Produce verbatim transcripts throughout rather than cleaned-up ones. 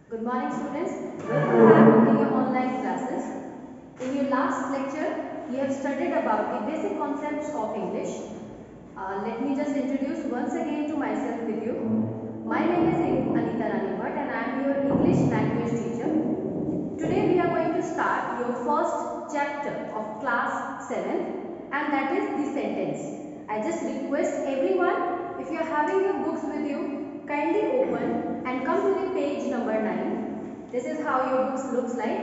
Good morning students. Welcome back in your online classes. In your last lecture, you have studied about the basic concepts of English. Uh, let me just introduce once again to myself with you. My name is Anita Rani Bhatt and I am your English language teacher. Today we are going to start your first chapter of class seventh, and that is the sentence. I just request everyone, if you are having your books with you, kindly open and come to the page number nine. This is how your books looks like.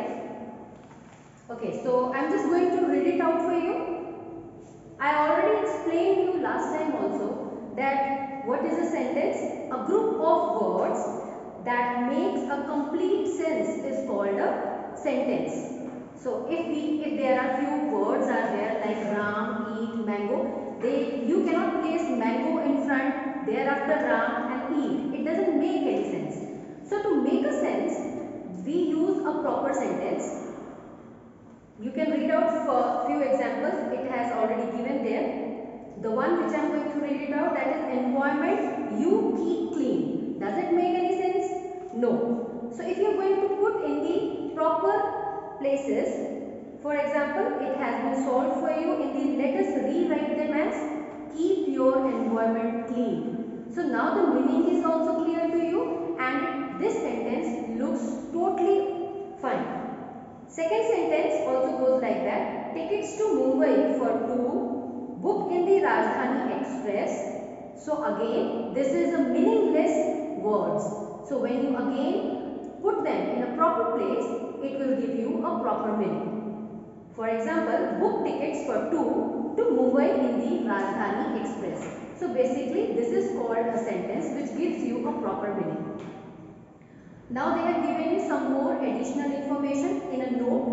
Okay, so I'm just going to read it out for you. I already explained you last time also that what is a sentence? A group of words that makes a complete sense is called a sentence. So if we if there are few words are there like Ram, eat, mango, they you cannot place mango in front, thereafter Ram and eat. It doesn't make any sense. So to make a sense, we use a proper sentence. You can read out for few examples. It has already given there. The one which I am going to read it out, that is environment you keep clean. Does it make any sense? No. So if you are going to put in the proper places, for example, it has been solved for you in the, let us rewrite them as keep your environment clean. So now the meaning is also clear to you and it, this sentence looks totally fine. Second sentence also goes like that. Tickets to Mumbai for two, book in the Rajdhani Express. So again, this is a meaningless words. So when you again put them in a proper place, it will give you a proper meaning. For example, book tickets for two to Mumbai in the Rajdhani Express. So basically, this is called a sentence which gives you a proper meaning. Now they have given you some more additional information in a note.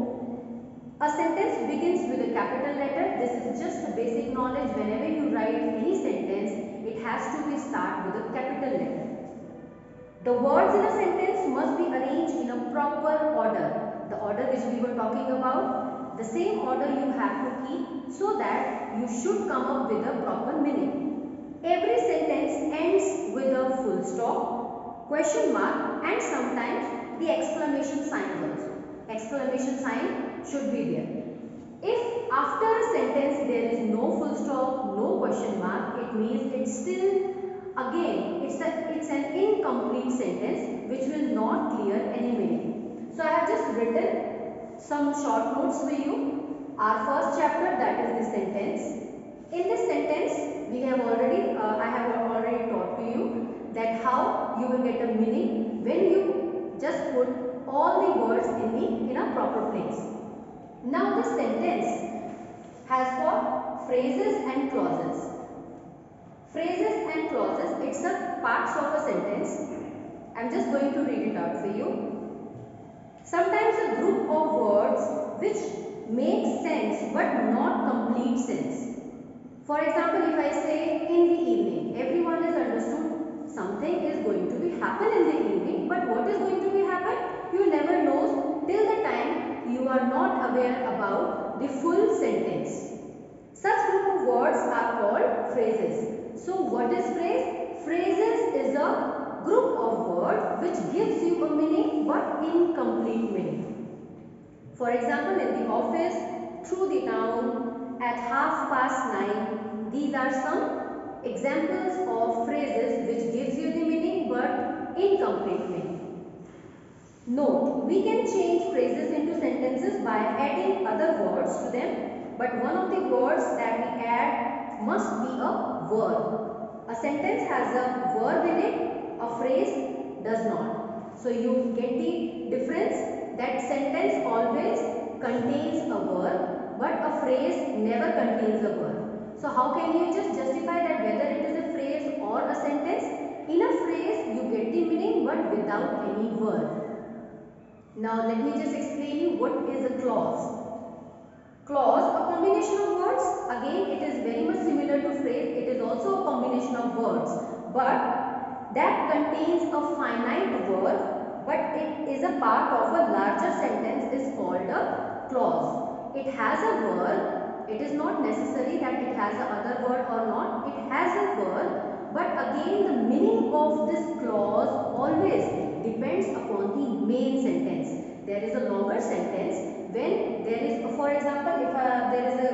A sentence begins with a capital letter. This is just a basic knowledge. Whenever you write any sentence, it has to be start with a capital letter. The words in a sentence must be arranged in a proper order. The order which we were talking about, the same order you have to keep so that you should come up with a proper meaning. Every sentence ends with a full stop, question mark and sometimes the exclamation sign also. Exclamation sign should be there. If after a sentence there is no full stop, no question mark, it means it's still again it's a it's an incomplete sentence which will not clear any meaning. So I have just written some short notes for you. Our first chapter, that is the sentence. In this sentence we have already uh, I have already taught to you that how you will get a meaning when you just put all the words in the in a proper place. Now this sentence has got phrases and clauses. Phrases and clauses, it's a parts of a sentence. I am just going to read it out for you. Sometimes a group of words which make sense but not complete sense. For example, if I say in the evening, everyone has understood something is going to be happen in the evening, but what is going to be happen? You never knows till the time you are not aware about the full sentence. Such group of words are called phrases. So what is phrase? Phrases is a group of words which gives you a meaning but incomplete meaning. For example, in the office, through the town, at half past nine. These are some examples of phrases which gives you the meaning but incomplete meaning. Note, we can change phrases into sentences by adding other words to them, but one of the words that we add must be a verb. A sentence has a verb in it, a phrase does not. So you get the difference that sentence always contains a verb but a phrase never contains a verb. So how can you just justify that whether it is a phrase or a sentence? In a phrase you get the meaning but without any verb. Now let me just explain you what is a clause. Clause, a combination of words. Again, it is very much similar to phrase. It is also a combination of words, but that contains a finite word, but it is a part of a larger sentence is called a clause. It has a verb. It is not necessary that it has a other word or not. It has a verb, but again the meaning of this clause always depends upon the there is a longer sentence, when there is, for example, if uh, there is a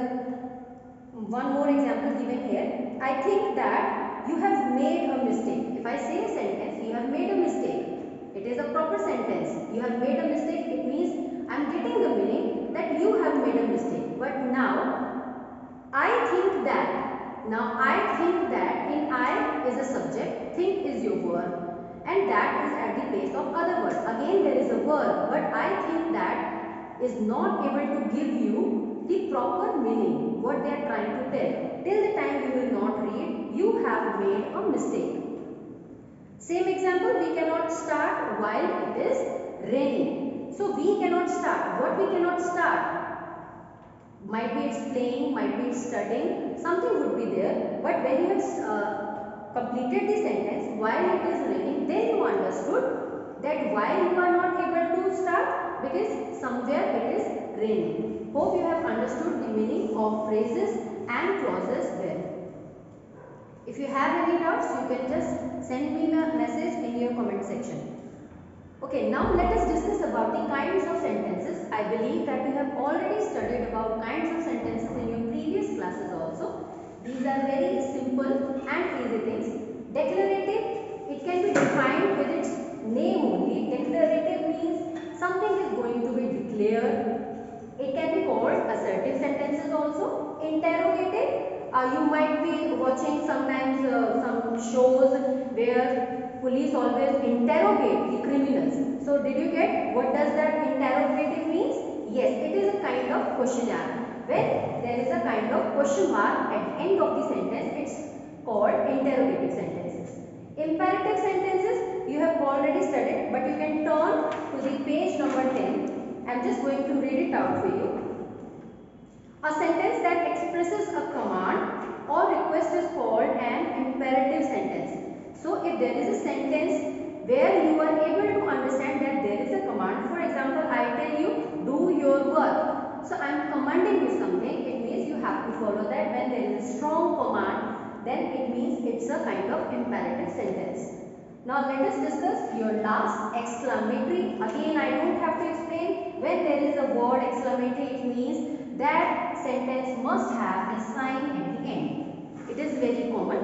one more example given here, I think that you have made a mistake. If I say a sentence, you have made a mistake, it is a proper sentence. You have made a mistake, it means I am getting the meaning that you have made a mistake. But now I think that, now I think that, in I is a subject, think is your verb, and that is at the place of other word. Again there is a verb, but I think that is not able to give you the proper meaning, what they are trying to tell. Till the time you will not read, you have made a mistake. Same example, we cannot start while it is raining. So we cannot start. What we cannot start? Might be it's playing, might be it's studying, something would be there. But when you have uh, completed the sentence, while it is raining, then you understood that why you are not able to start, because somewhere it is raining. Hope you have understood the meaning of phrases and clauses well. If you have any doubts, you can just send me a message in your comment section. Okay, now let us discuss about the kinds of sentences. I believe that you have already studied about kinds of sentences in your previous classes also. These are very simple and easy things. Declarative, it can be defined with its name only. Declarative means something is going to be declared. It can be called assertive sentences also. Interrogative, uh, you might be watching sometimes uh, some shows where police always interrogate the criminals. So did you get what does that interrogative means? Yes, it is a kind of questionnaire. When there is a kind of question mark at the end of the sentence, it's called interrogative sentences. Imperative sentences you have already studied, but you can turn to the page number ten. I am just going to read it out for you. A sentence that expresses a command or request is called an imperative sentence. So if there is a sentence where you are able to understand that there is a command, for example, I tell you, do your work. So I am commanding you something, it means you have to follow that. When there is a strong command, then it means it's a kind of imperative sentence. Now let us discuss your last exclamatory. Again, I don't have to explain. When there is a word exclamatory, it means that sentence must have a sign at the end. It is very common,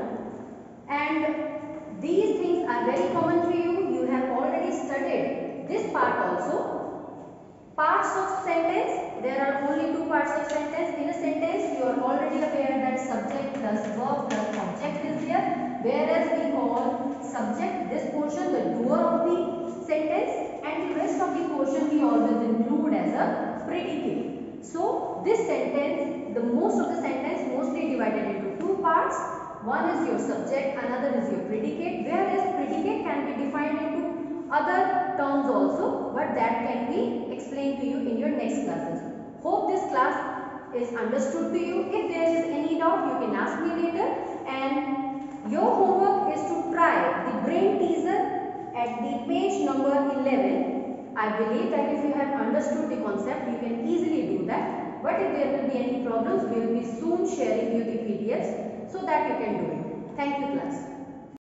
and these things are very common to you. You have already studied this part also. Parts of sentence, there are only two parts of sentence. In a sentence, you are already aware that subject plus verb plus object is there, whereas we call subject this portion the doer of the sentence, and the rest of the portion we always include as a predicate. So this sentence, the most of the sentence mostly divided into two parts. One is your subject, another is your predicate, whereas predicate can be defined into other terms also, but that can be explained to you in your next classes. Hope this class is understood to you. If there is any doubt, you can ask me later, and your homework is to try the brain teaser at the page number eleven. I believe that if you have understood the concept, you can easily do that, but if there will be any problems, we will be soon sharing you the P D Fs so that you can do it. Thank you, class.